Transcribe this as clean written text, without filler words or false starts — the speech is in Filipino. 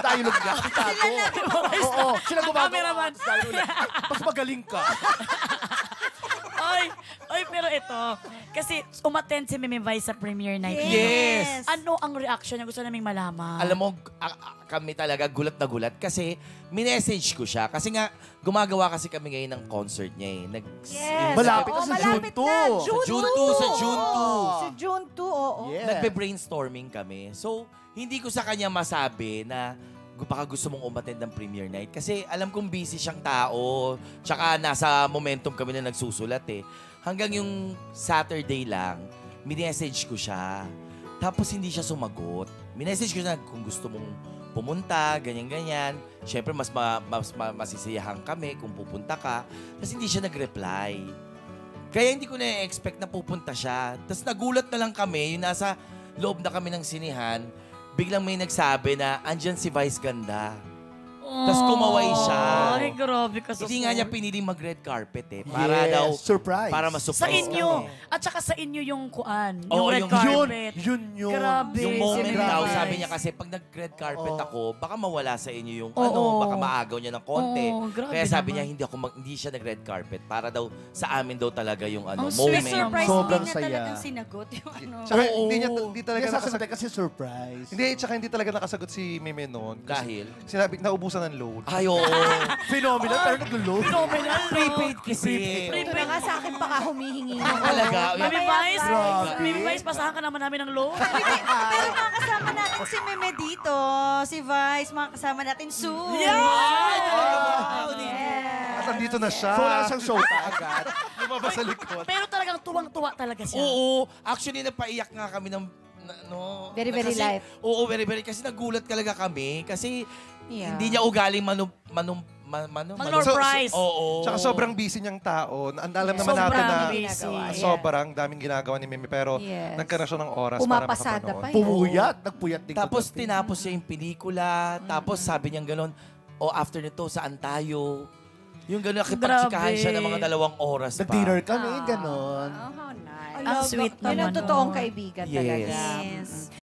dialogue niya. Tago. Oo, sila gumagawa. Cameraman. Mas magaling ka. Oy, pero ito, kasi umattend si Meme Vice sa premiere night. Yes. Ano ang reaction niya? Gusto naming malaman. Alam mo, kami talaga gulat na gulat kasi minessage ko siya. Kasi nga, gumagawa kasi kami ngayon ng concert niya eh. Yes. Malapit na Oo, sa June malapit 2. na. Sa June 2. Si June 2, oo. Yeah. Nagbe-brainstorming kami. So, hindi ko sa kanya masabi na baka gusto mong umattend ng premiere night. Kasi alam kong busy siyang tao. Tsaka nasa momentum kami na nagsusulat eh. Hanggang yung Saturday lang, minessage ko siya. Tapos hindi siya sumagot. Minessage ko siya kung gusto mong pumunta, ganyan-ganyan. Siyempre, mas masisiyahan kami kung pupunta ka. Tapos hindi siya nag-reply. Kaya hindi ko na-expect na pupunta siya. Tapos nagulat na lang kami, yung nasa loob na kami ng sinihan, biglang may nagsabi na, andyan si Vice Ganda. Tapos kumaway siya. Ay, grabe ka sa Hindi nga niya piniling mag-red carpet eh. Para Yes, daw, surprise. para Sa ma-surprise inyo. kami. At saka sa inyo yung kuan. Oo, Yung red yung- carpet. Yun. Grabe. Yung moment si daw, Vice. sabi niya kasi pag nag-red carpet Oo. ako, baka mawala sa inyo yung Oo. baka maagaw niya ng konti. Oo, grabe Kaya sabi naman. niya hindi siya nag-red carpet para daw sa amin daw talaga yung Ang sweet moment. surprise. Sobrang Hindi niya saya. talagang sinagot yung ano. Tsaka Oo. hindi talaga Hindi sasagutin kasi surprise. Hindi, tsaka hindi talaga nakasagot si Meme noon. Dahil? Sinabi, naubusan ng load. Ay, oo. Phenomenal, pero nag-load. Phenomenal. Prepaid kasi. Ito na nga sa akin pa ka humihingi. Talaga. Meme Vice, Grabe. Meme Vice, pasahan ka naman namin ng low. Pero makakasama natin si Meme dito, si Vice, makakasama natin soon. At andito na siya. So wala na siyang showtime agad. Lumabas sa likod. Pero talagang tuwang-tuwa talaga siya. Oo. Actually, napaiyak nga kami ng Very, very kasi, light. Oo, very, very. Kasi nagulat talaga kami. Kasi Yeah. hindi niya ugaling Surprise. Oo. Tsaka sobrang busy niyang tao. Alam naman Sobrang natin na busy. sobrang daming ginagawa ni Meme. Pero Yes. nagkaroon siya ng oras Pumapasada para pa makapanood. yun. Pumuyat. Nagpuyat din Tapos kagabi. tinapos niya yung pelikula. Tapos sabi niya gano'n, after nito, saan tayo? Yung gano'n, nakipagtsikahan siya ng mga 2 oras pa. Nag-dinner kami, ganon. Oh, how nice. Ang sweet Yun ang naman totoong nun. kaibigan Yes. talaga. Yes.